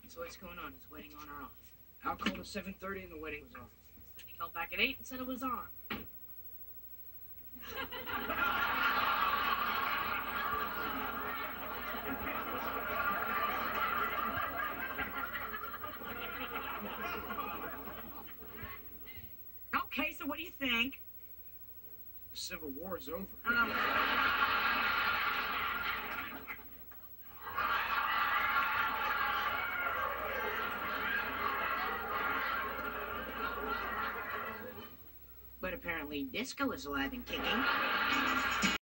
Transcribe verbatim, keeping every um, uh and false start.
So what's going on? Is wedding on or off? Al called at seven thirty and the wedding was off. Then he called back at eight and said it was on. Okay, so what do you think? The Civil War's over. Um, but apparently disco is alive and kicking.